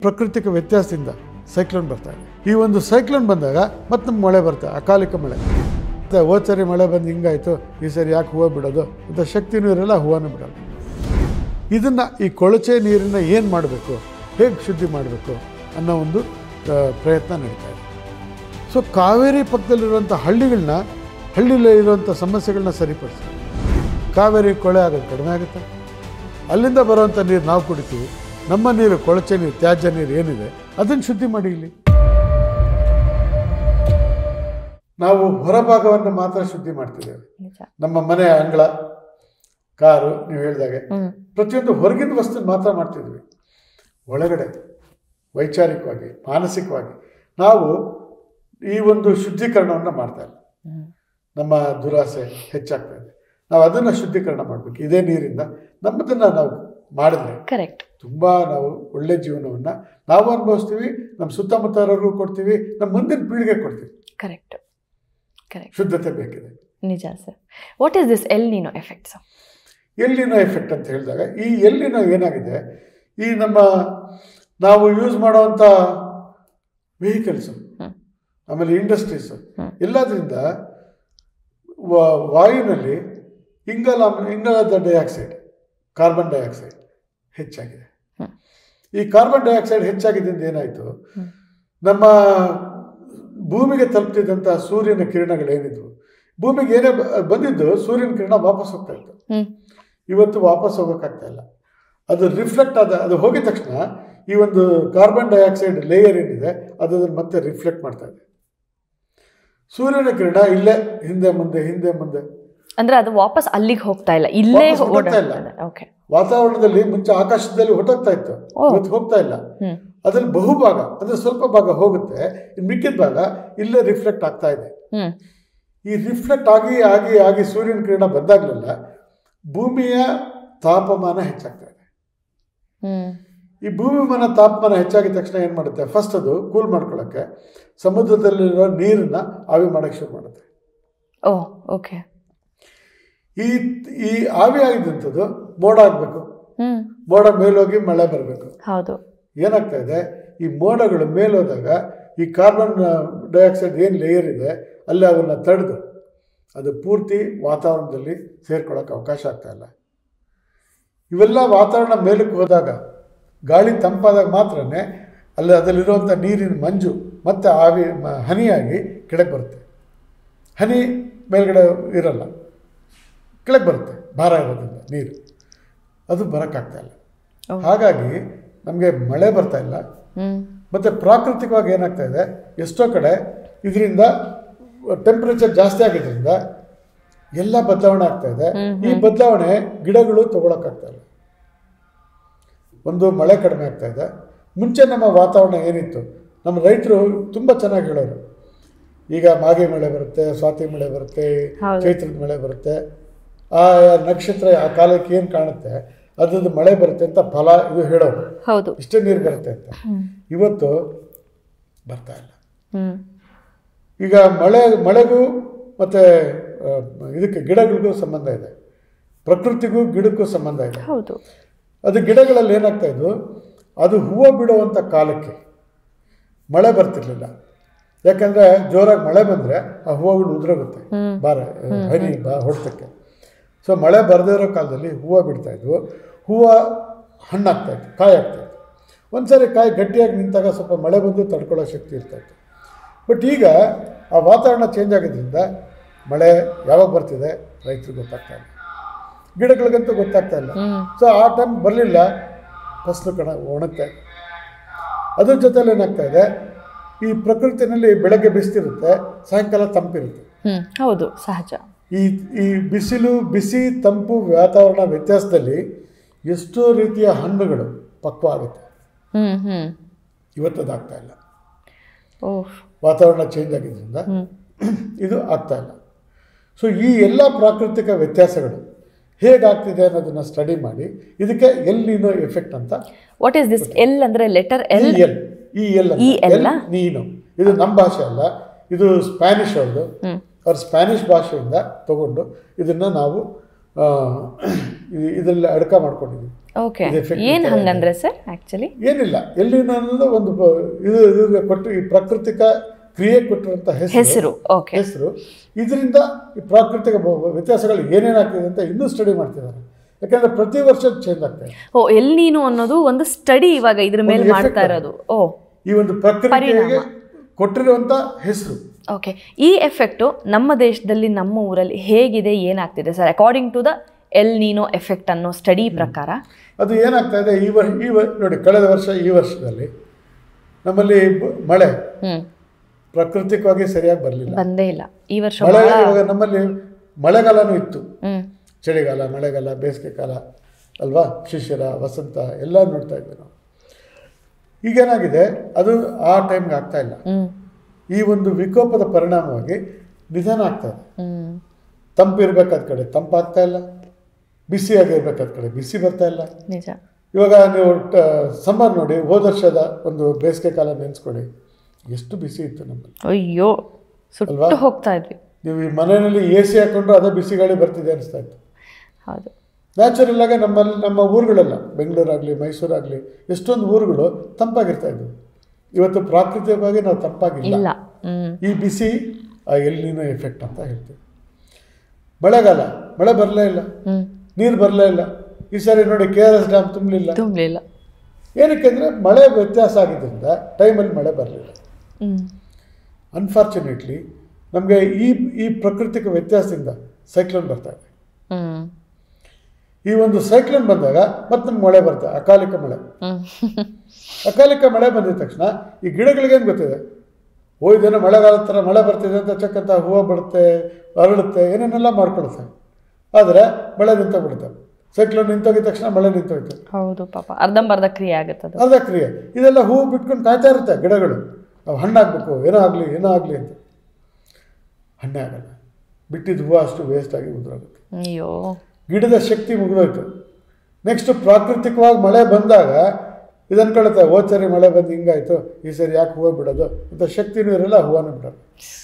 ಪ್ರಾಕೃತಿಕ ವ್ಯತ್ಯಾಸದಿಂದ ಸೈಕ್ಲೋನ್ ಬರ್ತಾ ಇದೆ. ಈ ಒಂದು ಸೈಕ್ಲೋನ್ ಬಂದಾಗ ಮತ್ತೆ ನಮ್ಗೆ ಮಳೆ ಬರ್ತದೆ, ಅಕಾಲಿಕ ಮಳೆ. ಮತ್ತು ಹೋದ ಸರಿ ಮಳೆ ಬಂದು ಹಿಂಗಾಯಿತು, ಈ ಸರಿ ಯಾಕೆ ಹೂವು ಬಿಡೋದು ಅಂತ ಶಕ್ತಿನೂ ಇರಲ್ಲ, ಹೂವನೂ ಬಿಡೋಲ್ಲ. ಇದನ್ನು ಈ ಕೊಳಚೆ ನೀರನ್ನು ಏನು ಮಾಡಬೇಕು, ಹೇಗೆ ಶುದ್ಧಿ ಮಾಡಬೇಕು ಅನ್ನೋ ಒಂದು ಪ್ರಯತ್ನ ನಡೀತಾ ಇದೆ. ಸೊ ಕಾವೇರಿ ಪಕ್ಕದಲ್ಲಿರುವಂಥ ಹಳ್ಳಿಯಲ್ಲಿ ಇರುವಂಥ ಸಮಸ್ಯೆಗಳನ್ನ ಸರಿಪಡಿಸಿ ಕಾವೇರಿ ಕೊಳೆ ಆಗೋದು ಕಡಿಮೆ ಆಗುತ್ತೆ. ಅಲ್ಲಿಂದ ಬರುವಂಥ ನೀರು ನಾವು ಕುಡಿತೀವಿ. ನಮ್ಮ ನೀರು, ಕೊಳಚೆ ನೀರು, ತ್ಯಾಜ್ಯ ನೀರು ಏನಿದೆ ಅದನ್ನು ಶುದ್ಧಿ ಮಾಡಿ. ಇಲ್ಲಿ ನಾವು ಹೊರಭಾಗವನ್ನು ಮಾತ್ರ ಶುದ್ಧಿ ಮಾಡ್ತಿದ್ದೇವೆ. ನಮ್ಮ ಮನೆ ಅಂಗಳ, ಕಾರು, ನೀವು ಹೇಳಿದಾಗೆ ಪ್ರತಿಯೊಂದು ಹೊರಗಿನ ವಸ್ತು ಮಾತ್ರ ಮಾಡ್ತಿದ್ವಿ. ಒಳಗಡೆ ವೈಚಾರಿಕವಾಗಿ, ಮಾನಸಿಕವಾಗಿ ನಾವು ಈ ಒಂದು ಶುದ್ಧೀಕರಣವನ್ನು ಮಾಡ್ತಾ ಇಲ್ಲ. ನಮ್ಮ ದುರಾಸೆ ಹೆಚ್ಚಾಗ್ತಾ ಇದೆ. ನಾವು ಅದನ್ನು ಶುದ್ಧೀಕರಣ ಮಾಡಬೇಕು. ಇದೇ ನೀರಿಂದ ನಮ್ಮದನ್ನು ನಾವು ಮಾಡಿದ್ರೆ ಕರೆಕ್ಟ್, ತುಂಬ ನಾವು ಒಳ್ಳೆ ಜೀವನವನ್ನು ನಾವು ಅನುಭವಿಸ್ತೀವಿ, ನಮ್ಮ ಸುತ್ತಮುತ್ತಲರಿಗೂ ಕೊಡ್ತೀವಿ, ನಮ್ಮ ಮುಂದಿನ ಪೀಳಿಗೆ ಕೊಡ್ತೀವಿ. ಕರೆಕ್ಟ್ ಕರೆಕ್ಟ್, ಶುದ್ಧತೆ ಬೇಕಿದೆ. ನಿಜ sir. What is this El Nino effect sir? El Nino effect ಅಂತ ಹೇಳಿದಾಗ ಈ ಎಲ್ ನಿನೋ ಏನಾಗಿದೆ, ಈ ನಾವು ಯೂಸ್ ಮಾಡೋವಂಥ ವೆಹಿಕಲ್ಸು, ಆಮೇಲೆ ಇಂಡಸ್ಟ್ರೀಸು, ಎಲ್ಲದರಿಂದ ವಾಯುವಿನಲ್ಲಿ ಇಂಗಾಲದ ಡೈಆಕ್ಸೈಡ್, ಕಾರ್ಬನ್ ಡೈಆಕ್ಸೈಡ್ ಹೆಚ್ಚಾಗಿದೆ. ಈ ಕಾರ್ಬನ್ ಡೈಆಕ್ಸೈಡ್ ಹೆಚ್ಚಾಗಿದ್ದರಿಂದ ಏನಾಯಿತು, ನಮ್ಮ ಭೂಮಿಗೆ ತಲುಪ್ತಿದ್ದಂಥ ಸೂರ್ಯನ ಕಿರಣಗಳೇನಿದ್ವು, ಭೂಮಿಗೆ ಏನೇ ಬಂದಿದ್ದು ಸೂರ್ಯನ ಕಿರಣ ವಾಪಸ್ ಹೋಗ್ತಾ ಇತ್ತು. ಇವತ್ತು ವಾಪಸ್ ಹೋಗೋಕ್ಕಾಗ್ತಾ ಇಲ್ಲ. ಅದು ರಿಫ್ಲೆಕ್ಟ್ ಅದು ಹೋಗಿದ ತಕ್ಷಣ ಈ ಒಂದು ಕಾರ್ಬನ್ ಡೈಆಕ್ಸೈಡ್ ಲೇಯರ್ ಏನಿದೆ ಅದು ಮತ್ತೆ ರಿಫ್ಲೆಕ್ಟ್ ಮಾಡ್ತಾ ಇದೆ. ಸೂರ್ಯನ ಕಿರಣ ಇಲ್ಲೇ ಹಿಂದೆ ಮುಂದೆ ಅಂದ್ರೆ ಅದು ವಾಪಸ್ ಅಲ್ಲಿಗೆ ಹೋಗ್ತಾ ಇಲ್ಲ, ಇಲ್ಲೇ ಹೋಗ್ತಾ ಇಲ್ಲ. ವಾತಾವರಣದಲ್ಲಿ ಮುಂಚೆ ಆಕಾಶದಲ್ಲಿ ಹೊಟ್ಟೋಗ್ತಾ ಇತ್ತು, ಇವತ್ತು ಹೋಗ್ತಾ ಇಲ್ಲ. ಅದ್ರಲ್ಲಿ ಬಹುಭಾಗ ಅಂದ್ರೆ ಸ್ವಲ್ಪ ಭಾಗ ಹೋಗುತ್ತೆ, ಮಿಕ್ಕಿದ ಭಾಗ ಇಲ್ಲೇ ರಿಫ್ಲೆಕ್ಟ್ ಆಗ್ತಾ ಇದೆ. ಈ ರಿಫ್ಲೆಕ್ಟ್ ಆಗಿ ಸೂರ್ಯನ ಕಿರಣ ಬಂದಾಗ್ಲೆಲ್ಲ ಭೂಮಿಯ ತಾಪಮಾನ ಹೆಚ್ಚಾಗ್ತಾ ಇದೆ. ಈ ಭೂಮಿಮಾನ ತಾಪಮಾನ ಹೆಚ್ಚಾಗಿದ ತಕ್ಷಣ ಏನು ಮಾಡುತ್ತೆ, ಫಸ್ಟ್ ಅದು ಕೂಲ್ ಮಾಡ್ಕೊಳ್ಳೋಕ್ಕೆ ಸಮುದ್ರದಲ್ಲಿರೋ ನೀರನ್ನ ಆವಿ ಮಾಡೋಕ್ಕೆ ಶುರು ಮಾಡುತ್ತೆ. ಓಕೆ. ಈ ಆವಿ ಆಗಿದ್ದಂಥದ್ದು ಮೋಡ ಆಗಬೇಕು, ಮೋಡ ಮೇಲೋಗಿ ಮಳೆ ಬರಬೇಕು. ಹೌದು. ಏನಾಗ್ತಾ ಇದೆ, ಈ ಮೋಡಗಳು ಮೇಲೋದಾಗ ಈ ಕಾರ್ಬನ್ ಡೈಆಕ್ಸೈಡ್ ಏನು ಲೇಯರ್ ಇದೆ ಅಲ್ಲಿ ಅದನ್ನು ತಡೆದು ಅದು ಪೂರ್ತಿ ವಾತಾವರಣದಲ್ಲಿ ಸೇರ್ಕೊಳ್ಳೋಕೆ ಅವಕಾಶ ಆಗ್ತಾ ಇಲ್ಲ. ಇವೆಲ್ಲ ವಾತಾವರಣ ಮೇಲಕ್ಕೆ ಹೋದಾಗ, ಗಾಳಿ ತಂಪಾದಾಗ ಮಾತ್ರನೇ ಅದರಲ್ಲಿರುವಂಥ ನೀರಿನ ಮಂಜು ಮತ್ತು ಆವಿ ಹನಿಯಾಗಿ ಕೆಳಗೆ ಬರುತ್ತೆ. ಹನಿ ಮೇಲ್ಗಡೆ ಇರಲ್ಲ, ಕೆಳಗೆ ಬರುತ್ತೆ, ಭಾರ ಇರೋದ್ರಿಂದ ನೀರು ಅದು ಬರೋಕ್ಕಾಗ್ತಾ ಇಲ್ಲ. ಹಾಗಾಗಿ ನಮಗೆ ಮಳೆ ಬರ್ತಾ ಇಲ್ಲ. ಮತ್ತು ಪ್ರಾಕೃತಿಕವಾಗಿ ಏನಾಗ್ತಾ ಇದೆ, ಎಷ್ಟೋ ಕಡೆ ಇದರಿಂದ ಟೆಂಪ್ರೇಚರ್ ಜಾಸ್ತಿ ಆಗಿದ್ದರಿಂದ ಎಲ್ಲ ಬದಲಾವಣೆ ಆಗ್ತಾ ಇದೆ. ಈ ಬದಲಾವಣೆ ಗಿಡಗಳು ತಗೊಳಕ್ಕಾಗ್ತಾ ಇಲ್ಲ. ಒಂದು ಮಳೆ ಕಡಿಮೆ ಆಗ್ತಾ ಇದೆ. ಮುಂಚೆ ನಮ್ಮ ವಾತಾವರಣ ಏನಿತ್ತು, ನಮ್ಮ ರೈತರು ತುಂಬ ಚೆನ್ನಾಗಿ ಹೇಳೋರು, ಈಗ ಮಾಗಿ ಮಳೆ ಬರುತ್ತೆ, ಸ್ವಾತಿ ಮಳೆ ಬರುತ್ತೆ, ಚೈತ್ರದ ಮಳೆ ಬರುತ್ತೆ, ಆ ನಕ್ಷತ್ರ ಆ ಕಾಲಕ್ಕೆ ಏನು ಕಾಣುತ್ತೆ ಅದ್ರದ್ದು ಮಳೆ ಬರುತ್ತೆ ಅಂತ ಫಲ ಇದು ಹೇಳೋರು. ಇಷ್ಟೇ ನೀರು ಬರುತ್ತೆ ಅಂತ. ಇವತ್ತು ಬರ್ತಾ ಇಲ್ಲ. ಈಗ ಮಳೆಗೂ ಮತ್ತು ಇದಕ್ಕೆ ಗಿಡಗಳಿಗೂ ಸಂಬಂಧ ಇದೆ, ಪ್ರಕೃತಿಗೂ ಗಿಡಕ್ಕೂ ಸಂಬಂಧ ಇದೆ. ಅದು ಗಿಡಗಳಲ್ಲಿ ಏನಾಗ್ತಾ ಇದ್ದು, ಅದು ಹೂವು ಬಿಡುವಂಥ ಕಾಲಕ್ಕೆ ಮಳೆ ಬರ್ತಿರ್ಲಿಲ್ಲ. ಯಾಕಂದರೆ ಜೋರಾಗಿ ಮಳೆ ಬಂದರೆ ಆ ಹೂವುಗಳು ಉದುರೋಗುತ್ತೆ, ಹನಿ ಹೊಡೆತಕ್ಕೆ. ಸೊ ಮಳೆ ಬರದೇ ಇರೋ ಕಾಲದಲ್ಲಿ ಹೂವು ಬಿಡ್ತಾಯಿದ್ವು, ಹೂವು ಹಣ್ಣಾಗ್ತಾಯಿತ್ತು, ಕಾಯಿ ಆಗ್ತಾಯಿತ್ತು. ಒಂದು ಸಾರಿ ಕಾಯಿ ಗಟ್ಟಿಯಾಗಿ ನಿಂತಾಗ ಸ್ವಲ್ಪ ಮಳೆ ಬಂದು ತಡ್ಕೊಳ್ಳೋ ಶಕ್ತಿ ಇರ್ತಾಯಿತ್ತು. ಬಟ್ ಈಗ ಆ ವಾತಾವರಣ ಚೇಂಜ್ ಆಗಿದ್ದರಿಂದ ಮಳೆ ಯಾವಾಗ ಬರ್ತಿದೆ ರೈತರಿಗೆ ಗೊತ್ತಾಗ್ತಾ ಇಲ್ಲ, ಗಿಡಗಳಿಗಂತೂ ಗೊತ್ತಾಗ್ತಾ ಇಲ್ಲ. ಸೊ ಆ ಟೈಮ್ ಬರಲಿಲ್ಲ, ಫಸಲು ಒಣಗ್ತಾ ಇದೆ. ಅದ್ರ ಜೊತೆಲಿ ಏನಾಗ್ತಾ ಇದೆ, ಈ ಪ್ರಕೃತಿನಲ್ಲಿ ಬೆಳಗ್ಗೆ ಬಿಸಿಲಿರುತ್ತೆ, ಸಾಯಂಕಾಲ ತಂಪಿರುತ್ತೆ. ಹೌದು, ಸಹಜ. ಈ ಬಿಸಿ ತಂಪು ವಾತಾವರಣ ವ್ಯತ್ಯಾಸದಲ್ಲಿ ಎಷ್ಟೋ ರೀತಿಯ ಹಣ್ಣುಗಳು ಪಕ್ವ ಆಗುತ್ತೆ. ಇವತ್ತದಾಗ್ತಾ ಇಲ್ಲ, ವಾತಾವರಣ ಚೇಂಜ್ ಆಗಿದ್ದರಿಂದ ಇದು ಆಗ್ತಾ ಇಲ್ಲ. ಸೊ ಈ ಎಲ್ಲ ಪ್ರಾಕೃತಿಕ ವ್ಯತ್ಯಾಸಗಳು ಹೇಗಾಗ್ತಿದೆ ಅನ್ನೋದನ್ನ ಸ್ಟಡಿ ಮಾಡಿ ಇದಕ್ಕೆ ಎಲ್ ನಿನೋ ಎಫೆಕ್ಟ್ ಅಂತ. ವಾಟ್ ಈಸ್ ದಿಸ್ ಎಲ್ ಅಂದ್ರೆ ಲೆಟರ್ ಎಲ್? ನೀನು, ಇದು ನಮ್ಮ ಭಾಷೆ ಅಲ್ಲ, ಇದು ಸ್ಪ್ಯಾನಿಷ್ ಅವ್ರದ್ದು. ಅವ್ರ ಸ್ಪ್ಯಾನಿಷ್ ಭಾಷೆಯಿಂದ ತಗೊಂಡು ಇದನ್ನು ನಾವು ಇದರಲ್ಲಿ ಅಡಕ ಮಾಡ್ಕೊಂಡಿದ್ದೀವಿ. ಓಕೆ, ಏನು ಹಂಗಂದ್ರೆ ಸರ್ ಆ್ಯಕ್ಚುಲಿ ಏನಿಲ್ಲ, ಎಲ್ಲಿನ ಅನ್ನೋದು ಒಂದು ಇದು ಕೊಟ್ಟು ಈ ಪ್ರಾಕೃತಿಕ ಕ್ರಿಯೆ ಕೊಟ್ಟಿರುವಂಥ ಹೆಸರು. ಇದರಿಂದ ಈ ಪ್ರಾಕೃತಿಕ ವ್ಯತ್ಯಾಸಗಳು ಏನೇನಾಗ್ತಿದೆ ಅಂತ ಇನ್ನೂ ಸ್ಟಡಿ ಮಾಡ್ತಿದ್ದಾರೆ. ಯಾಕಂದ್ರೆ ಪ್ರತಿ ವರ್ಷ ಚೇಂಜ್ ಆಗ್ತಾ ಇದೆ. ಎಲ್ ನೀನು ಅನ್ನೋದು ಒಂದು ಸ್ಟಡಿ ಇವಾಗ ಇದ್ರ ಮೇಲೆ ಮಾಡ್ತಾ ಇರೋದು. ಈ ಒಂದು ಪ್ರಕೃತಿಗೆ ಕೊಟ್ಟಿರುವಂಥ ಹೆಸರು. ಓಕೆ, ಈ ಎಫೆಕ್ಟು ನಮ್ಮ ದೇಶದಲ್ಲಿ ನಮ್ಮ ಊರಲ್ಲಿ ಹೇಗಿದೆ, ಏನಾಗ್ತಿದೆ sir according to the El Nino effect ಅನ್ನೋ ಸ್ಟಡಿ ಪ್ರಕಾರ? ಅದು ಏನಾಗ್ತಾ ಇದೆ ನೋಡಿ, ಕಳೆದ ವರ್ಷ ಈ ವರ್ಷದಲ್ಲಿ ನಮ್ಮಲ್ಲಿ ಮಳೆ ಪ್ರಾಕೃತಿಕವಾಗಿ ಸರಿಯಾಗಿ ಬಂದೇ ಇಲ್ಲ. ಈ ವರ್ಷ ಇವಾಗ ನಮ್ಮಲ್ಲಿ ಮಳೆಗಾಲನೂ ಇತ್ತು, ಚಳಿಗಾಲ, ಮಳೆಗಾಲ, ಬೇಸಿಗೆ ಕಾಲ ಅಲ್ವಾ, ಶಿಶಿರ, ವಸಂತ ಎಲ್ಲ ನೋಡ್ತಾ ಇದ್ವಿ ನಾವು. ಈಗೇನಾಗಿದೆ, ಅದು ಆ ಟೈಮ್ಗೆ ಆಗ್ತಾ ಇಲ್ಲ. ಈ ಒಂದು ವಿಕೋಪದ ಪರಿಣಾಮವಾಗಿ ನಿಧಾನ ಆಗ್ತಾ ಇದೆ. ತಂಪು ಇರಬೇಕಾದ ಕಡೆ ತಂಪಾಗ್ತಾ ಇಲ್ಲ, ಬಿಸಿಯಾಗಿರ್ಬೇಕಾದ ಕಡೆ ಬಿಸಿ ಬರ್ತಾ ಇಲ್ಲ. ನಿಜ. ಇವಾಗ ನೀವು ಸಮ್ಮರ್ ನೋಡಿ, ಹೋದ ವರ್ಷದ ಒಂದು ಬೇಸಿಗೆ ಕಾಲ ನೆನೆಸ್ಕೊಳ್ಳಿ, ಎಷ್ಟು ಬಿಸಿ ಇತ್ತು ನಮ್ಮಲ್ಲಿ. ಅಯ್ಯೋ, ಸುಟ್ಟು ಹೋಗ್ತಾ ಇದ್ವಿ. ನೀವು ಈ ಮನೆಯಲ್ಲಿ AC ಹಾಕೊಂಡ್ರು ಅದೇ ಬಿಸಿ ಗಾಳಿ ಬರ್ತಿದೆ ಅನಿಸ್ತಾ ಇತ್ತು. ಹೌದು. ನ್ಯಾಚುರಲ್ ಆಗಿ ನಮ್ಮ ಊರುಗಳೆಲ್ಲ, ಬೆಂಗಳೂರಾಗಲಿ, ಮೈಸೂರಾಗಲಿ, ಎಷ್ಟೊಂದು ಊರುಗಳು ತಂಪಾಗಿರ್ತಾ ಇದ್ವು. ಇವತ್ತು ಪ್ರಾಕೃತಿಕವಾಗಿ ನಾವು ತಂಪಾಗಿಲ್ಲ. ಈ ಬಿಸಿ ಎಲ್ ನೀನೋ ಎಫೆಕ್ಟ್ ಅಂತ ಹೇಳ್ತೀವಿ. ಮಳೆಗಾಲ, ಮಳೆ ಬರಲೇ ಇಲ್ಲ, ನೀರು ಬರಲೇ ಇಲ್ಲ. ಈ ಸಾರಿ ನೋಡಿ KRS ಡ್ಯಾಮ್ ತುಂಬಲಿಲ್ಲ. ಏನಕ್ಕೆ ಅಂದರೆ ಮಳೆ ವ್ಯತ್ಯಾಸ ಆಗಿದ್ದರಿಂದ ಟೈಮಲ್ಲಿ ಮಳೆ ಬರಲಿಲ್ಲ. ಅನ್ಫಾರ್ಚುನೇಟ್ಲಿ ನಮಗೆ ಈ ಪ್ರಾಕೃತಿಕ ವ್ಯತ್ಯಾಸದಿಂದ ಸೈಕ್ಲೋನ್ ಬರ್ತಾ ಇದೆ. ಈ ಒಂದು ಸೈಕ್ಲೋನ್ ಬಂದಾಗ ಮತ್ತೆ ನಮ್ಗೆ ಮಳೆ ಬರ್ತದೆ, ಅಕಾಲಿಕ ಮಳೆ. ಅಕಾಲಿಕ ಮಳೆ ಬಂದಿದ ತಕ್ಷಣ ಈ ಗಿಡಗಳಿಗೇನು ಗೊತ್ತಿದೆ, ಇದೇನೋ ಮಳೆಗಾಲದ ಥರ ಮಳೆ ಬರ್ತಿದೆ ಅಂತ ಚಕ್ಕಂತ ಹೂವು ಬಿಡುತ್ತೆ, ಅರಳುತ್ತೆ, ಏನೇನೆಲ್ಲ ಮಾಡ್ಕೊಳುತ್ತೆ. ಆದರೆ ಮಳೆ ನಿಂತೋಗ್ಬಿಡುತ್ತೆ. ಸೈಕ್ಲೋನ್ ನಿಂತೋಗಿದ ತಕ್ಷಣ ಮಳೆ ನಿಂತೋಯ್ತು. ಹೌದು ಪಾಪ, ಅರ್ಧಂಬರ್ಧ ಕ್ರಿಯೆ ಆಗುತ್ತೆ. ಅರ್ಧ ಕ್ರಿಯೆ. ಇದೆಲ್ಲ ಹೂವು ಬಿಟ್ಕೊಂಡು ಕಾಯ್ತಾ ಇರುತ್ತೆ ಗಿಡಗಳು, ನಾವು ಹಣ್ಣಾಗಬೇಕು, ಏನೋ ಆಗಲಿ ಅಂತ. ಹಣ್ಣೇ ಆಗಲ್ಲ, ಬಿಟ್ಟಿದ್ದು ಹೂವು ಅಷ್ಟು ವೇಸ್ಟ್ ಆಗಿ ಉದುರಾಗುತ್ತೆ. ಅಯ್ಯೋ, ಗಿಡದ ಶಕ್ತಿ ಮುಗಿದೋಯ್ತು. ನೆಕ್ಸ್ಟ್ ಪ್ರಾಕೃತಿಕವಾಗಿ ಮಳೆ ಬಂದಾಗ ಇದು ಅನ್ಕೊಳುತ್ತೆ, ಹೋದ ಸರಿ ಮಳೆ ಬಂದು ಹಿಂಗಾಯ್ತು, ಈ ಸರಿ ಯಾಕೆ ಹೂವು ಬಿಡೋದು ಅಂತ ಶಕ್ತಿನೂ ಇರಲ್ಲ, ಹೂವನ್ನು ಬಿಡೋದು.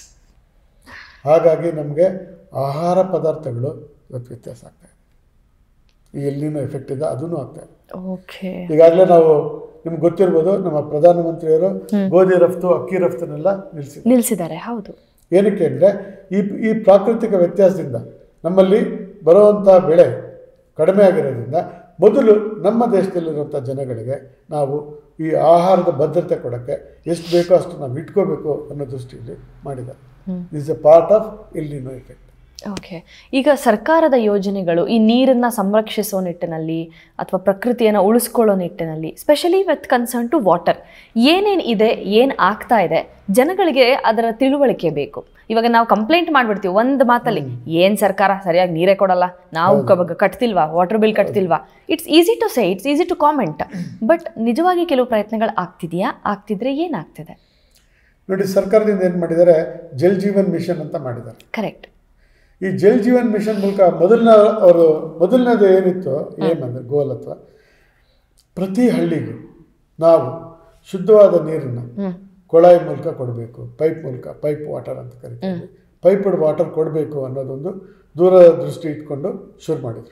ಹಾಗಾಗಿ ನಮಗೆ ಆಹಾರ ಪದಾರ್ಥಗಳು ಇವತ್ತು ವ್ಯತ್ಯಾಸ ಆಗ್ತಾಯಿದೆ. ಈ ಎಲ್ ನೀನೋ ಎಫೆಕ್ಟ್ ಇದೆ, ಅದೂ ಆಗ್ತಾಯಿದೆ. ಓಕೆ, ಈಗಾಗಲೇ ನಾವು ನಿಮ್ಗೆ ಗೊತ್ತಿರ್ಬೋದು, ನಮ್ಮ ಪ್ರಧಾನಮಂತ್ರಿಯವರು ಗೋಧಿ ರಫ್ತು, ಅಕ್ಕಿ ರಫ್ತನ್ನೆಲ್ಲ ನಿಲ್ಲಿಸಿದ್ದಾರೆ. ಹೌದು. ಏನಕ್ಕೆ ಅಂದರೆ ಈ ಪ್ರಾಕೃತಿಕ ವ್ಯತ್ಯಾಸದಿಂದ ನಮ್ಮಲ್ಲಿ ಬರುವಂಥ ಬೆಳೆ ಕಡಿಮೆ ಆಗಿರೋದ್ರಿಂದ ಮೊದಲು ನಮ್ಮ ದೇಶದಲ್ಲಿರುವಂಥ ಜನಗಳಿಗೆ ನಾವು ಈ ಆಹಾರದ ಭದ್ರತೆ ಕೊಡೋಕ್ಕೆ ಎಷ್ಟು ಬೇಕೋ ಅಷ್ಟು ನಾವು ಇಟ್ಕೋಬೇಕು ಅನ್ನೋ ದೃಷ್ಟಿಯಲ್ಲಿ ಮಾಡಿದ್ದಾರೆ. This a part of El Nino effect. Okay, ಈಗ ಸರ್ಕಾರದ ಯೋಜನೆಗಳು ಈ ನೀರನ್ನು ಸಂರಕ್ಷಿಸೋ ನಿಟ್ಟಿನಲ್ಲಿ ಅಥವಾ ಪ್ರಕೃತಿಯನ್ನು ಉಳಿಸ್ಕೊಳ್ಳೋ ನಿಟ್ಟಿನಲ್ಲಿ, specially with concern to water, ಏನೇನು ಇದೆ, ಏನು ಆಗ್ತಾ ಇದೆ, ಜನಗಳಿಗೆ ಅದರ ತಿಳುವಳಿಕೆ ಬೇಕು. ಇವಾಗ ನಾವು ಕಂಪ್ಲೇಂಟ್ ಮಾಡಿಬಿಡ್ತೀವಿ ಒಂದು ಮಾತಲ್ಲಿ, ಏನು ಸರ್ಕಾರ ಸರಿಯಾಗಿ ನೀರೇ ಕೊಡಲ್ಲ, ನಾವು ಕಟ್ತಿಲ್ವಾ, ವಾಟರ್ ಬಿಲ್ ಕಟ್ತಿಲ್ವಾ. It's easy to say, it's easy to comment. But ನಿಜವಾಗಿ ಕೆಲವು ಪ್ರಯತ್ನಗಳು ಆಗ್ತಿದೆಯಾ, ಆಗ್ತಿದ್ರೆ ಏನಾಗ್ತಿದೆ ನೋಡಿ. ಸರ್ಕಾರದಿಂದ ಏನು ಮಾಡಿದ್ದಾರೆ, ಜಲ್ ಜೀವನ್ ಮಿಷನ್ ಅಂತ ಮಾಡಿದ್ದಾರೆ. ಕರೆಕ್ಟ್. ಈ ಜಲ್ ಜೀವನ್ ಮಿಷನ್ ಮೂಲಕ ಮೊದಲನೇದು ಏನಿತ್ತು, ಏನಂದರೆ ಗೋಲ್ ಅಥವಾ ಪ್ರತಿ ಹಳ್ಳಿಗೂ ನಾವು ಶುದ್ಧವಾದ ನೀರನ್ನು ಕೊಳಾಯಿ ಮೂಲಕ ಕೊಡಬೇಕು, ಪೈಪ್ ವಾಟರ್ ಅಂತ ಕರಿತೀವಿ, ಪೈಪ್ಡ್ ವಾಟರ್ ಕೊಡಬೇಕು ಅನ್ನೋದೊಂದು ದೂರದೃಷ್ಟಿ ಇಟ್ಕೊಂಡು ಶುರು ಮಾಡಿದರು.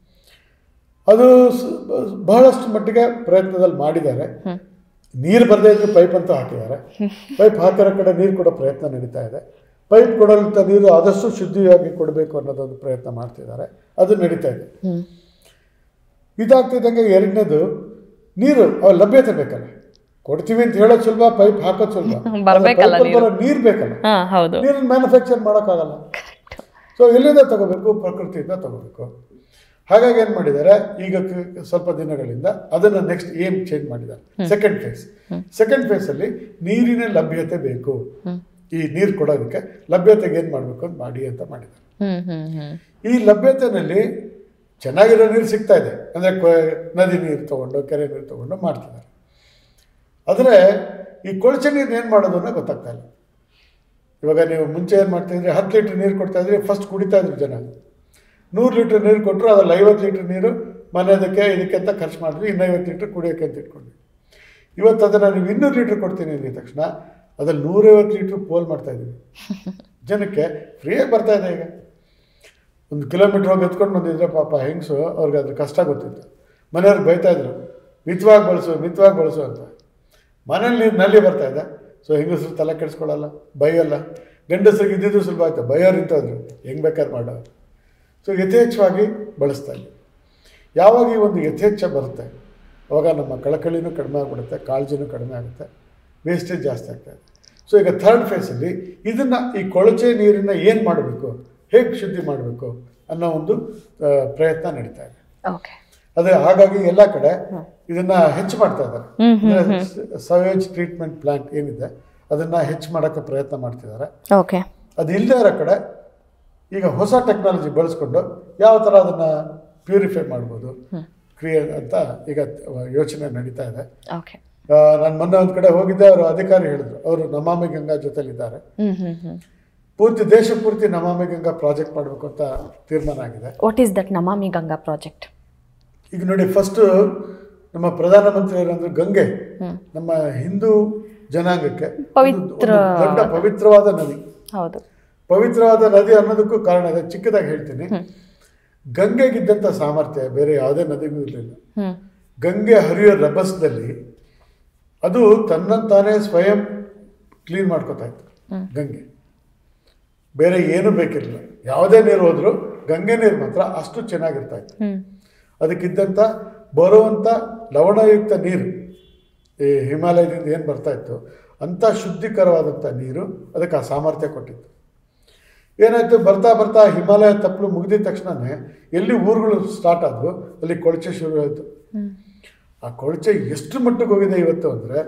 ಅದು ಬಹಳಷ್ಟು ಮಟ್ಟಿಗೆ ಪ್ರಯತ್ನದಲ್ಲಿ ಮಾಡಿದ್ದಾರೆ. ನೀರು ಬರದೇ ಇದ್ರೂ ಪೈಪ್ ಅಂತ ಹಾಕಿದ್ದಾರೆ. ಪೈಪ್ ಹಾಕಿರೋ ಕಡೆ ನೀರು ಕೊಡೋ ಪ್ರಯತ್ನ ನಡೀತಾ ಇದೆ. ಪೈಪ್ ಕೊಡೋಂಥ ನೀರು ಆದಷ್ಟು ಶುದ್ಧಿಯಾಗಿ ಕೊಡಬೇಕು ಅನ್ನೋದೊಂದು ಪ್ರಯತ್ನ ಮಾಡ್ತಿದ್ದಾರೆ, ಅದು ನಡೀತಾ ಇದೆ. ಇದಾಗ್ತಿದ್ದಂಗೆ ಎರಡನೇದು ನೀರು ಲಭ್ಯತೆ ಬೇಕಲ್ಲ. ಕೊಡ್ತೀವಿ ಅಂತ ಹೇಳೋದು ಸುಲಭ, ಪೈಪ್ ಹಾಕೋದು ಸುಲಭ, ನೀರು ಬೇಕಲ್ಲ. ನೀರನ್ನು ಮ್ಯಾನುಫ್ಯಾಕ್ಚರ್ ಮಾಡೋಕ್ಕಾಗಲ್ಲ. ಸೊ ಎಲ್ಲಿಂದ ತಗೋಬೇಕು, ಪ್ರಕೃತಿಯಿಂದ ತಗೋಬೇಕು. ಹಾಗಾಗಿ ಏನು ಮಾಡಿದ್ದಾರೆ, ಈಗ ಸ್ವಲ್ಪ ದಿನಗಳಿಂದ ಅದನ್ನು ನೆಕ್ಸ್ಟ್ ಏಮ್ ಚೇಂಜ್ ಮಾಡಿದ್ದಾರೆ. ಸೆಕೆಂಡ್ ಫೇಸಲ್ಲಿ ನೀರಿನ ಲಭ್ಯತೆ ಬೇಕು. ಈ ನೀರು ಕೊಡೋದಕ್ಕೆ ಲಭ್ಯತೆಗೆ ಏನು ಮಾಡಬೇಕು ಅಂತ ಮಾಡಿದ್ದಾರೆ. ಈ ಲಭ್ಯತೆಯಲ್ಲಿ ಚೆನ್ನಾಗಿರೋ ನೀರು ಸಿಗ್ತಾ ಇದೆ, ಅಂದರೆ ನದಿ ನೀರು ತೊಗೊಂಡು, ಕೆರೆ ನೀರು ತೊಗೊಂಡು ಮಾಡ್ತಿದ್ದಾರೆ. ಆದರೆ ಈ ಕೊಳಚೆ ನೀರು ಏನು ಮಾಡೋದು ಅನ್ನೋ ಗೊತ್ತಾಗ್ತಾ ಇಲ್ಲ. ಇವಾಗ ನೀವು ಮುಂಚೆ ಏನು ಮಾಡ್ತಾಯಿದ್ರಿ, 10 ಲೀಟ್ರ್ ನೀರು ಕೊಡ್ತಾಯಿದ್ರಿ, ಫಸ್ಟ್ ಕುಡಿತಾ ಇದ್ರು ಜನ. 100 ಲೀಟ್ರ್ ನೀರು ಕೊಟ್ಟರು, ಅದ್ರಲ್ಲಿ 50 ಲೀಟ್ರ್ ನೀರು ಮನೆಯದಕ್ಕೆ ಇದಕ್ಕೆ ಅಂತ ಖರ್ಚು ಮಾಡಿದ್ವಿ, ಇನ್ನು 50 ಲೀಟ್ರ್ ಕುಡಿಯೋಕ್ಕೆ ಅಂತ ಇಟ್ಕೊಂಡ್ವಿ. ಇವತ್ತು ಅದನ್ನು ನೀವು 200 ಲೀಟ್ರ್ ಕೊಡ್ತೀನಿ ಅಂದಿದ ತಕ್ಷಣ ಅದ್ರಲ್ಲಿ 150 ಲೀಟ್ರ್ ಪೋಲ್ ಮಾಡ್ತಾಯಿದ್ದೀವಿ. ಜನಕ್ಕೆ ಫ್ರೀಯಾಗಿ ಬರ್ತಾಯಿದೆ. ಈಗ 1 ಕಿಲೋಮೀಟ್ರ್ ಹೋಗಿ ಎತ್ಕೊಂಡು ಬಂದಿದ್ರೆ ಪಾಪ ಹೆಂಗಸು ಅವ್ರಿಗೆ ಅದ್ರ ಕಷ್ಟ ಗೊತ್ತಿತ್ತು. ಮನೆಯವ್ರಿಗೆ ಬೈತಾಯಿದ್ರು, ಮಿತವಾಗಿ ಬಳಸು ಅಂತ. ಮನೇಲಿ ನೀರು ನಲ್ಲಿ ಬರ್ತಾಯಿದೆ. ಸೊ ಹೆಂಗಸರು ತಲೆ ಕೆಡಿಸ್ಕೊಳ್ಳಲ್ಲ, ಬೈಯಲ್ಲ. ಗಂಡಸರಿಗೆ ಇದ್ದಿದ್ದು ಸುಲಭ ಆಯ್ತು, ಬೈಯೋರು ಇಂಥವ್ರು ಹೆಂಗೆ ಬೇಕಾದ್ರೆ ಮಾಡೋರು. ಸೊ ಯಥೇಚ್ಛವಾಗಿ ಬಳಸ್ತಾ ಇದ್ವಿ. ಯಾವಾಗ ಈ ಒಂದು ಯಥೇಚ್ಛ ಬರುತ್ತೆ ಅವಾಗ ನಮ್ಮ ಕಳಕಳಿನೂ ಕಡಿಮೆ ಆಗಿಬಿಡುತ್ತೆ, ಕಾಳಜಿನೂ ಕಡಿಮೆ ಆಗುತ್ತೆ, ವೇಸ್ಟೇಜ್ ಜಾಸ್ತಿ ಆಗ್ತಾಯಿದೆ. ಸೊ ಈಗ 3rd ಫೇಸಲ್ಲಿ ಇದನ್ನು ಈ ಕೊಳಚೆ ನೀರನ್ನು ಏನು ಮಾಡಬೇಕು, ಹೇಗೆ ಶುದ್ಧಿ ಮಾಡಬೇಕು ಅನ್ನೋ ಒಂದು ಪ್ರಯತ್ನ ನಡೀತಾ ಇದೆ. ಅದೇ ಹಾಗಾಗಿ ಎಲ್ಲ ಕಡೆ ಇದನ್ನು ಹೆಚ್ಚು ಮಾಡ್ತಾ ಇದ್ದಾರೆ. ಸವೇಜ್ ಟ್ರೀಟ್ಮೆಂಟ್ ಪ್ಲಾಂಟ್ ಏನಿದೆ ಅದನ್ನು ಹೆಚ್ಚು ಮಾಡೋಕ್ಕೆ ಪ್ರಯತ್ನ ಮಾಡ್ತಿದ್ದಾರೆ. ಅದು ಇಲ್ಲದೆ ಇರೋ ಕಡೆ ಈಗ ಹೊಸ ಟೆಕ್ನಾಲಜಿ ಬಳಸ್ಕೊಂಡು ಯಾವ ಥರ ಅದನ್ನು ಪ್ಯೂರಿಫೈ ಮಾಡ್ಬೋದು ಅಂತ ಈಗ ಯೋಚನೆ ನಡೀತಾ ಇದೆ. ನಾನು ಮೊನ್ನೆ ಒಂದು ಕಡೆ ಹೋಗಿದ್ದೆ, ಅವರು ಅಧಿಕಾರಿ ಹೇಳಿದ್ರು, ಅವರು ನಮಾಮಿ ಗಂಗಾ ಜೊತೆಲಿದ್ದಾರೆ. ಪೂರ್ತಿ ದೇಶ ಪೂರ್ತಿ ನಮಾಮಿ ಗಂಗಾ ಪ್ರಾಜೆಕ್ಟ್ ಮಾಡಬೇಕು ಅಂತ ತೀರ್ಮಾನ ಆಗಿದೆ. What is that Namami Ganga project? ಈಗ ನೋಡಿ, ಫಸ್ಟ್ ನಮ್ಮ ಪ್ರಧಾನಮಂತ್ರಿಯವರು ಅಂದ್ರೆ ಗಂಗೆ ನಮ್ಮ ಹಿಂದೂ ಜನಾಂಗಕ್ಕೆ ದೊಡ್ಡ ಪವಿತ್ರವಾದ ನದಿ. ಹೌದು, ಪವಿತ್ರವಾದ ನದಿ ಅನ್ನೋದಕ್ಕೂ ಕಾರಣ ಇದೆ. ಚಿಕ್ಕದಾಗಿ ಹೇಳ್ತೀನಿ, ಗಂಗೆಗಿದ್ದಂಥ ಸಾಮರ್ಥ್ಯ ಬೇರೆ ಯಾವುದೇ ನದಿಗೂ ಇರಲಿಲ್ಲ. ಗಂಗೆ ಹರಿಯೋ ರಭಸದಲ್ಲಿ ಅದು ತನ್ನಂತಾನೇ ಸ್ವಯಂ ಕ್ಲೀನ್ ಮಾಡ್ಕೋತಾ ಇತ್ತು. ಗಂಗೆ ಬೇರೆ ಏನು ಬೇಕಿರಲಿಲ್ಲ, ಯಾವುದೇ ನೀರು ಹೋದ್ರು ಗಂಗೆ ನೀರು ಮಾತ್ರ ಅಷ್ಟು ಚೆನ್ನಾಗಿರ್ತಾ ಇತ್ತು. ಅದಕ್ಕಿದ್ದಂಥ ಬರುವಂಥ ಲವಣಯುಕ್ತ ನೀರು ಈ ಹಿಮಾಲಯದಿಂದ ಏನು ಬರ್ತಾ ಇತ್ತು ಅಂಥ ಶುದ್ಧೀಕರವಾದಂಥ ನೀರು ಅದಕ್ಕೆ ಆ ಸಾಮರ್ಥ್ಯ ಕೊಟ್ಟಿತ್ತು. ಏನಾಯಿತು, ಬರ್ತಾ ಬರ್ತಾ ಹಿಮಾಲಯ ತಪ್ಪಲು ಮುಗಿದ ತಕ್ಷಣವೇ ಎಲ್ಲಿ ಊರುಗಳು ಸ್ಟಾರ್ಟ್ ಆದವು ಅಲ್ಲಿ ಕೊಳಚೆ ಶುರು ಆಯಿತು. ಆ ಕೊಳಚೆ ಎಷ್ಟು ಮಟ್ಟಿಗೆ ಹೋಗಿದೆ ಇವತ್ತು ಅಂದರೆ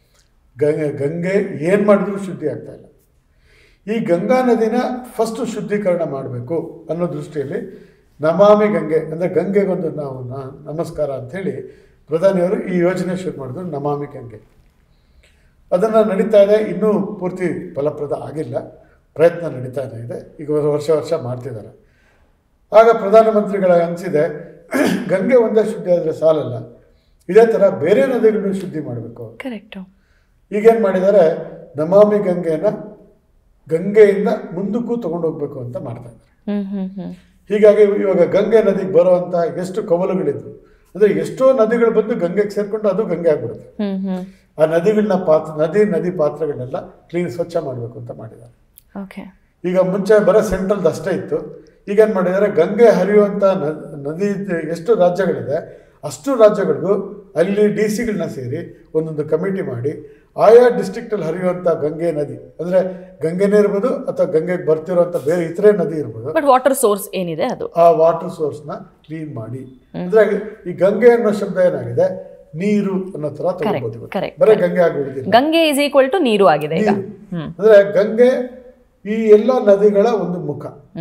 ಗಂಗೆ ಏನು ಮಾಡಿದ್ರೂ ಶುದ್ಧಿ ಆಗ್ತಾಯಿಲ್ಲ. ಈ ಗಂಗಾ ನದಿನ ಫಸ್ಟು ಶುದ್ಧೀಕರಣ ಮಾಡಬೇಕು ಅನ್ನೋ ದೃಷ್ಟಿಯಲ್ಲಿ ನಮಾಮಿ ಗಂಗೆ ಅಂದರೆ ಗಂಗೆಗೊಂದು ನಾವು ನಮಸ್ಕಾರ ಅಂಥೇಳಿ ಪ್ರಧಾನಿಯವರು ಈ ಯೋಜನೆ ಶುರು ಮಾಡಿದ್ರು, ನಮಾಮಿ ಗಂಗೆ. ಅದನ್ನು ನಡೀತಾ ಇದೆ, ಇನ್ನೂ ಪೂರ್ತಿ ಫಲಪ್ರದ ಆಗಿಲ್ಲ, ಪ್ರಯತ್ನ ನಡೀತಾನೆ ಇದೆ. ಈಗ ವರ್ಷ ಮಾಡ್ತಿದ್ದಾರೆ. ಆಗ ಪ್ರಧಾನಮಂತ್ರಿಗಳ ಅನಿಸಿದೆ, ಗಂಗೆ ಒಂದೇ ಶುದ್ಧಿ ಆದರೆ ಸಾಲಲ್ಲ, ಇದೇ ಥರ ಬೇರೆ ನದಿಗಳನ್ನು ಶುದ್ಧಿ ಮಾಡಬೇಕು. ಕರೆಕ್ಟು. ಈಗೇನು ಮಾಡಿದ್ದಾರೆ, ನಮಾಮಿ ಗಂಗೆಯನ್ನು ಗಂಗೆಯಿಂದ ಮುಂದಕ್ಕೂ ತೊಗೊಂಡೋಗ್ಬೇಕು ಅಂತ ಮಾಡ್ತಾ ಇದ್ದಾರೆ. ಹೀಗಾಗಿ ಇವಾಗ ಗಂಗೆ ನದಿಗೆ ಬರುವಂಥ ಎಷ್ಟು ಕವಲುಗಳಿದ್ವು ಅಂದರೆ ಎಷ್ಟೋ ನದಿಗಳು ಬಂದು ಗಂಗೆಗೆ ಸೇರಿಕೊಂಡು ಅದು ಗಂಗೆ ಆಗ್ಬಿಡುತ್ತೆ. ಆ ನದಿಗಳನ್ನ ನದಿ ಪಾತ್ರಗಳನ್ನೆಲ್ಲ ಕ್ಲೀನ್ ಸ್ವಚ್ಛ ಮಾಡಬೇಕು ಅಂತ ಮಾಡಿದ್ದಾರೆ. ಈಗ ಮುಂಚೆ ಬರೋ ಸೆಂಟ್ರಲ್ದು ಅಷ್ಟೇ ಇತ್ತು. ಈಗೇನು ಮಾಡಿದ್ದಾರೆ, ಗಂಗೆ ಹರಿಯುವಂಥ ನದಿ ಎಷ್ಟು ರಾಜ್ಯಗಳಿದೆ ಅಷ್ಟು ರಾಜ್ಯಗಳಿಗೂ ಅಲ್ಲಿ DC ಸೇರಿ ಒಂದೊಂದು ಕಮಿಟಿ ಮಾಡಿ ಆಯಾ ಡಿಸ್ಟ್ರಿಕ್ಟಲ್ಲಿ ಹರಿಯುವಂಥ ಗಂಗೆ ನದಿ ಅಂದರೆ ಗಂಗೆನೇ ಇರ್ಬೋದು ಅಥವಾ ಗಂಗೆಗೆ ಬರ್ತಿರೋಂಥ ಬೇರೆ ಇತರೆ ನದಿ ಇರ್ಬೋದು, ಬಟ್ ವಾಟರ್ ಸೋರ್ಸ್ ಏನಿದೆ ಅದು ಆ ವಾಟರ್ ಸೋರ್ಸ್ನ ಕ್ಲೀನ್ ಮಾಡಿ. ಅಂದರೆ ಈ ಗಂಗೆ ಅನ್ನೋ ಶಬ್ದ ಏನಾಗಿದೆ, ನೀರು ಅನ್ನೋ ಥರ ತಗೋಬಹುದು. ಬರೀ ಗಂಗೆ ಆಗಿಬಿಟ್ಟಿದೆ, ಗಂಗೆ ಇಸ್ ಈಕ್ವಲ್ ಟು ನೀರು ಆಗಿದೆ ಈಗ. ಅಂದರೆ ಗಂಗೆ ಈ ಎಲ್ಲ ನದಿಗಳ ಒಂದು ಮುಖ.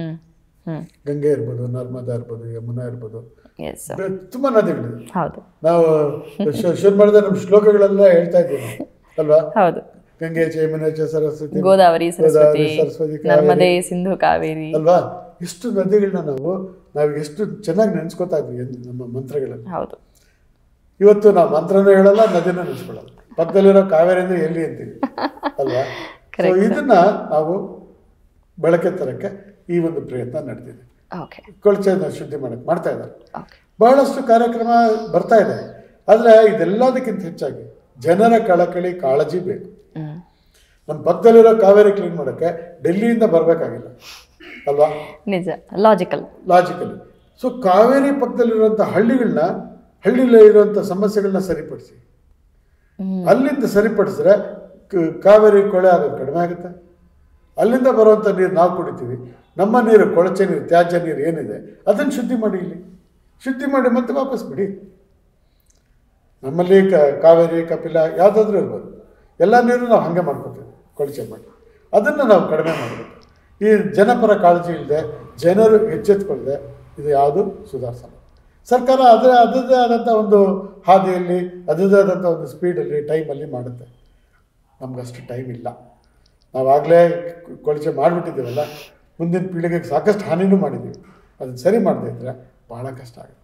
ಗಂಗೆ ಇರ್ಬೋದು, ನರ್ಮದಾ ಇರ್ಬೋದು, ಯಮುನಾ ಇರ್ಬೋದು, ತುಂಬಾ ನದಿಗಳಿದೆ. ನಾವು ಶುರು ಮಾಡಿದ್ರೆ ನಮ್ಮ ಶ್ಲೋಕಗಳೆಲ್ಲ ಹೇಳ್ತಾ ಇದ್ದೀವಿ ಅಲ್ವಾ? ಗಂಗೆ ಚ ಯಮುನಾ ಚ ಸರಸ್ವತಿ ಗೋದಾವರಿ ಸರಸ್ವತಿ ನರ್ಮದೆ ಸಿಂಧು ಕಾವೇರಿ ಅಲ್ವಾ? ಎಷ್ಟು ನದಿಗಳನ್ನ ನಾವು ಎಷ್ಟು ಚೆನ್ನಾಗಿ ನೆನೆಸ್ಕೊತಾ ಇದ್ವಿ ನಮ್ಮ ಮಂತ್ರಗಳಲ್ಲಿ. ಇವತ್ತು ನಾವು ಮಂತ್ರನೂ ಹೇಳಲ್ಲ, ನದಿನೂ ನೆನೆಸ್ಕೊಳ್ಳಲ್ಲ. ಪಕ್ಕದಲ್ಲಿರೋ ಕಾವೇರಿ ಅಂದ್ರೆ ಎಲ್ಲಿ ಅಂತೀವಿ ಅಲ್ವಾ? ಇದನ್ನ ನಾವು ಬಳಕೆ ತರಕ್ಕೆ ಈ ಒಂದು ಪ್ರಯತ್ನ ನಡೆದಿದೆ. ಕೊಳಚೆನ ಶುದ್ಧಿ ಮಾಡ್ತಾ ಇದ್ದಾರೆ. ಬಹಳಷ್ಟು ಕಾರ್ಯಕ್ರಮ ಬರ್ತಾ ಇದೆ. ಆದರೆ ಇದೆಲ್ಲದಕ್ಕಿಂತ ಹೆಚ್ಚಾಗಿ ಜನರ ಕಳಕಳಿ ಕಾಳಜಿ ಬೇಕು. ನಮ್ಮ ಪಕ್ಕದಲ್ಲಿರೋ ಕಾವೇರಿ ಕ್ಲೀನ್ ಮಾಡೋಕ್ಕೆ ಡೆಲ್ಲಿಯಿಂದ ಬರಬೇಕಾಗಿಲ್ಲ ಅಲ್ವಾ? ನಿಜ, ಲಾಜಿಕಲಿ. ಸೊ ಕಾವೇರಿ ಪಕ್ಕದಲ್ಲಿರುವಂಥ ಹಳ್ಳಿಲಿ ಇರುವಂಥ ಸಮಸ್ಯೆಗಳನ್ನ ಸರಿಪಡಿಸಿ, ಅಲ್ಲಿಂದ ಸರಿಪಡಿಸಿದ್ರೆ ಕಾವೇರಿ ಕೊಳೆ ಆಗೋದು ಕಡಿಮೆ ಆಗುತ್ತೆ. ಅಲ್ಲಿಂದ ಬರುವಂಥ ನೀರು ನಾವು ಕುಡಿತೀವಿ. ನಮ್ಮ ನೀರು, ಕೊಳಚೆ ನೀರು, ತ್ಯಾಜ್ಯ ನೀರು ಏನಿದೆ ಅದನ್ನು ಶುದ್ಧಿ ಮಾಡಿ, ಇಲ್ಲಿ ಶುದ್ಧಿ ಮಾಡಿ ಮತ್ತೆ ವಾಪಸ್ ಬಿಡಿ. ನಮ್ಮಲ್ಲಿ ಕಾವೇರಿ, ಕಪಿಲ ಯಾವುದಾದ್ರೂ ಇರ್ಬೋದು, ಎಲ್ಲ ನೀರು ನಾವು ಹಾಗೆ ಮಾಡ್ಕೊತೀವಿ ಕೊಳಚೆ ಮಾಡಿ. ಅದನ್ನು ನಾವು ಕಡಿಮೆ ಮಾಡಬೇಕು. ಈ ಜನಪರ ಕಾಳಜಿ ಇಲ್ಲದೆ, ಜನರು ಎಚ್ಚೆತ್ಕೊಳ್ಳದೆ ಇದು ಯಾವುದು ಸುಧಾರಿಸಲ್ಲ. ಸರ್ಕಾರ ಅದರದ್ದೇ ಆದಂಥ ಒಂದು ಹಾದಿಯಲ್ಲಿ, ಅದರದ್ದೇ ಆದಂಥ ಒಂದು ಸ್ಪೀಡಲ್ಲಿ, ಟೈಮಲ್ಲಿ ಮಾಡುತ್ತೆ. ನಮಗಷ್ಟು ಟೈಮ್ ಇಲ್ಲ. ನಾವಾಗಲೇ ಕೊಳಚೆ ಮಾಡಿಬಿಟ್ಟಿದ್ದೀವಲ್ಲ, ಮುಂದಿನ ಪೀಳಿಗೆಗೆ ಸಾಕಷ್ಟು ಹಾನಿನೂ ಮಾಡಿದ್ದೀವಿ. ಅದನ್ನು ಸರಿ ಮಾಡದೇ ಇದ್ದರೆ ಭಾಳ ಕಷ್ಟ ಆಗುತ್ತೆ.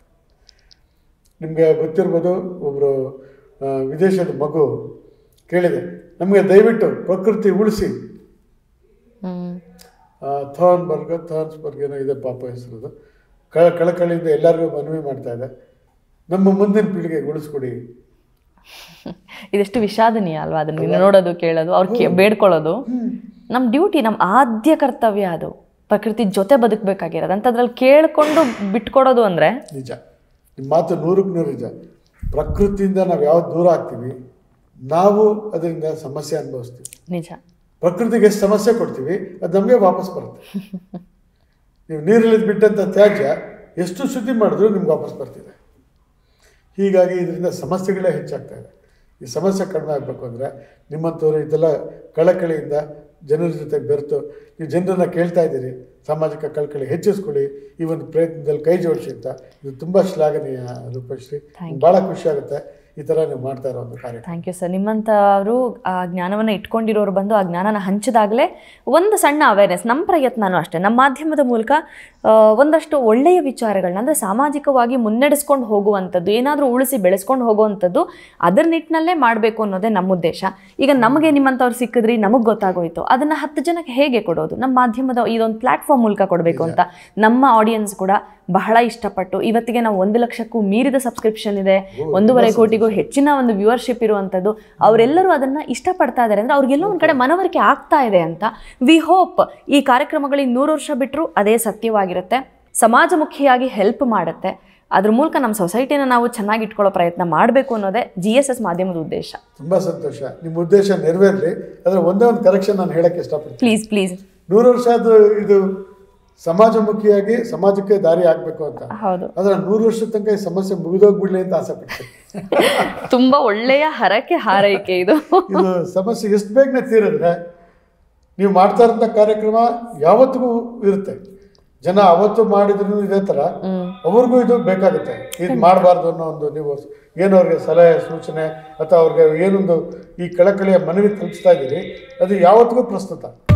ನಿಮಗೆ ಗೊತ್ತಿರ್ಬೋದು, ಒಬ್ಬರು ವಿದೇಶದ ಮಗು ಕೇಳಿದೆ, ನಮಗೆ ದಯವಿಟ್ಟು ಪ್ರಕೃತಿ ಉಳಿಸಿ, ಥಾನ್ಸ್ಬರ್ಗ್ ಏನೋ ಇದೆ ಪಾಪ ಹೆಸರದು. ಕಳಕಳಿಯಿಂದ ಎಲ್ಲರಿಗೂ ಮನವಿ ಮಾಡ್ತಾ ಇದೆ, ನಮ್ಮ ಮುಂದಿನ ಪೀಳಿಗೆಗೆ ಉಳಿಸ್ಕೊಡಿ. ಇದೆಷ್ಟು ವಿಷಾದನೀಯ ಅಲ್ವಾ, ಅದನ್ನ ನೋಡೋದು ಕೇಳೋದು ಅವ್ರು ಬೇಡ್ಕೊಳ್ಳೋದು. ನಮ್ಮ ಡ್ಯೂಟಿ, ನಮ್ಮ ಆದ್ಯ ಕರ್ತವ್ಯ ಅದು. ಪ್ರಕೃತಿ ಜೊತೆ ಬದುಕಬೇಕಾಗಿರೋದು ಅಂಥದ್ರಲ್ಲಿ ಕೇಳ್ಕೊಂಡು ಬಿಟ್ಕೊಡೋದು ಅಂದರೆ ನಿಜ. ನಿಮ್ಮ ಮಾತು 100% ನಿಜ. ಪ್ರಕೃತಿಯಿಂದ ನಾವು ಯಾವ್ದು ದೂರ ಆಗ್ತೀವಿ, ನಾವು ಅದರಿಂದ ಸಮಸ್ಯೆ ಅನುಭವಿಸ್ತೀವಿ. ನಿಜ. ಪ್ರಕೃತಿಗೆ ಎಷ್ಟು ಸಮಸ್ಯೆ ಕೊಡ್ತೀವಿ ಅದು ನಮಗೆ ವಾಪಸ್ ಬರುತ್ತೆ. ನೀವು ನೀರಲ್ಲಿ ಬಿಟ್ಟಂಥ ತ್ಯಾಜ್ಯ ಎಷ್ಟು ಶುದ್ಧಿ ಮಾಡಿದ್ರೂ ನಿಮ್ಗೆ ವಾಪಸ್ ಬರ್ತಿದೆ. ಹೀಗಾಗಿ ಇದರಿಂದ ಸಮಸ್ಯೆಗಳೇ ಹೆಚ್ಚಾಗ್ತಾ ಇದೆ. ಈ ಸಮಸ್ಯೆ ಕಡಿಮೆ ಆಗಬೇಕು ಅಂದರೆ ನಿಮ್ಮಂಥವ್ರು ಇದೆಲ್ಲ ಕಳಕಳಿಯಿಂದ ಜನರ ಜೊತೆ ಬೆರೆತು ನೀವು ಜನರನ್ನು ಕೇಳ್ತಾ ಇದ್ದೀರಿ, ಸಾಮಾಜಿಕ ಕಳಕಳಿ ಹೆಚ್ಚಿಸ್ಕೊಳ್ಳಿ, ಈ ಒಂದು ಪ್ರಯತ್ನದಲ್ಲಿ ಕೈ ಜೋಡಿಸಿ ಅಂತ. ಇದು ತುಂಬ ಶ್ಲಾಘನೀಯ ರೂಪಶ್ರೀ. ಭಾಳ ಖುಷಿ ಆಗುತ್ತೆ ಈ ಥರ ನೀವು ಮಾಡ್ತಾ ಇರೋ ಒಂದು ಕಾರ್ಯ. Thank you sir. ನಿಮ್ಮಂಥವರು ಆ ಜ್ಞಾನವನ್ನು ಇಟ್ಕೊಂಡಿರೋರು ಬಂದು ಆ ಜ್ಞಾನನ ಹಂಚಿದಾಗಲೇ ಒಂದು ಸಣ್ಣ ಅವೇರ್ನೆಸ್, ನಮ್ಮ ಪ್ರಯತ್ನನೂ ಅಷ್ಟೇ, ನಮ್ಮ ಮಾಧ್ಯಮದ ಮೂಲಕ ಒಂದಷ್ಟು ಒಳ್ಳೆಯ ವಿಚಾರಗಳನ್ನ ಅಂದರೆ ಸಾಮಾಜಿಕವಾಗಿ ಮುನ್ನಡೆಸ್ಕೊಂಡು ಹೋಗುವಂಥದ್ದು, ಏನಾದರೂ ಉಳಿಸಿ ಬೆಳೆಸ್ಕೊಂಡು ಹೋಗುವಂಥದ್ದು, ಅದರ ನಿಟ್ಟಿನಲ್ಲೇ ಮಾಡಬೇಕು ಅನ್ನೋದೇ ನಮ್ಮ ಉದ್ದೇಶ. ಈಗ ನಮಗೆ ನಿಮ್ಮಂಥವ್ರು ಸಿಕ್ಕಿದ್ರಿ, ನಮಗೆ ಗೊತ್ತಾಗೋಯ್ತು, ಅದನ್ನು 10 ಜನಕ್ಕೆ ಹೇಗೆ ಕೊಡೋದು, ನಮ್ಮ ಮಾಧ್ಯಮದ ಇದೊಂದು ಪ್ಲ್ಯಾಟ್ಫಾರ್ಮ್ ಮೂಲಕ ಕೊಡಬೇಕು ಅಂತ ನಮ್ಮ ಆಡಿಯನ್ಸ್ ಕೂಡ ಬಹಳ ಇಷ್ಟಪಟ್ಟು ಇವತ್ತಿಗೆ ನಾವು 1 ಲಕ್ಷಕ್ಕೂ ಮೀರಿದ ಸಬ್ಸ್ಕ್ರಿಪ್ಷನ್ ಇದೆ, 1.5 ಕೋಟಿಗೂ ಹೆಚ್ಚಿನ ಒಂದು ವ್ಯೂವರ್ಶಿಪ್ ಇರುವಂಥದ್ದು. ಅವರೆಲ್ಲರೂ ಅದನ್ನು ಇಷ್ಟಪಡ್ತಾ ಇದ್ದಾರೆ ಅಂದರೆ ಅವ್ರಿಗೆಲ್ಲೋ ಒಂದು ಕಡೆ ಮನವರಿಕೆ ಆಗ್ತಾ ಇದೆ ಅಂತ. ವಿ ಹೋಪ್ ಈ ಕಾರ್ಯಕ್ರಮಗಳಿಗೆ 100 ವರ್ಷ ಬಿಟ್ಟರು ಅದೇ ಸತ್ಯವಾಗಿರುತ್ತೆ, ಸಮಾಜಮುಖಿಯಾಗಿ ಹೆಲ್ಪ್ ಮಾಡುತ್ತೆ. ಅದ್ರ ಮೂಲಕ ನಮ್ಮ ಸೊಸೈಟಿನ ನಾವು ಚೆನ್ನಾಗಿ ಇಟ್ಕೊಳ್ಳೋ ಪ್ರಯತ್ನ ಮಾಡಬೇಕು ಅನ್ನೋದೇ GSS ಮಾಧ್ಯಮದ ಉದ್ದೇಶ. ತುಂಬ ಸಂತೋಷ. ನಿಮ್ಮ ಉದ್ದೇಶ ನೆರವೇರಲಿ. ಅದರ ಒಂದೇ ಒಂದು ಕರೆಕ್ಷನ್ ನಾನು ಹೇಳೋಕ್ಕೆ ಇಷ್ಟಪಡ್ತೀನಿ. Please please. 100 ವರ್ಷ ಇದು ಸಮಾಜಮುಖಿಯಾಗಿ ಸಮಾಜಕ್ಕೆ ದಾರಿ ಆಗಬೇಕು ಅಂತ. ಹೌದು. ಆದರೆ 100 ವರ್ಷದ ತನಕ ಈ ಸಮಸ್ಯೆ ಮುಗಿದೋಗ್ಬಿಡ್ಲಿ ಅಂತ ಆಸೆ ಪಡ್ತೀನಿ. ತುಂಬ ಒಳ್ಳೆಯ ಹರಕೆ ಹಾರೈಕೆ ಇದು. ಇದು ಸಮಸ್ಯೆ ಎಷ್ಟು ಬೇಗನೆ ತೀರಿದ್ರೆ ನೀವು ಮಾಡ್ತಾ ಇರೋಂಥ ಕಾರ್ಯಕ್ರಮ ಯಾವತ್ತಿಗೂ ಇರುತ್ತೆ. ಜನ ಅವತ್ತು ಮಾಡಿದ್ರು ಇದೇ ಥರ ಅವ್ರಿಗೂ ಇದು ಬೇಕಾಗುತ್ತೆ. ಇದು ಮಾಡಬಾರ್ದು ಅನ್ನೋ ಒಂದು ನೀವು ಏನು ಅವ್ರಿಗೆ ಸಲಹೆ ಸೂಚನೆ ಅಥವಾ ಅವ್ರಿಗೆ ಏನೊಂದು ಈ ಕಳಕಳಿಯ ಮನವಿ ತಲುಪಿಸ್ತಾ ಇದ್ದೀರಿ, ಅದು ಯಾವತ್ತಿಗೂ ಪ್ರಸ್ತುತ.